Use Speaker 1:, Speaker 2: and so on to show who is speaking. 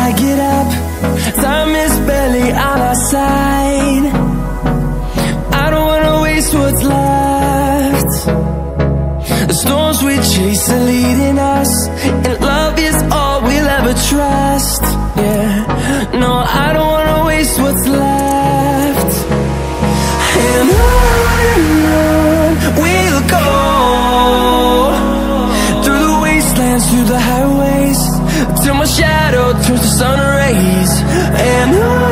Speaker 1: I get up, time is barely on our side. I don't wanna waste what's left. The storms we chase are leading us, and love is all we'll ever trust. Yeah, no, I don't wanna waste what's left. And on we'll go, through the wastelands, through the highways, till my shadow turns to sun rays. And on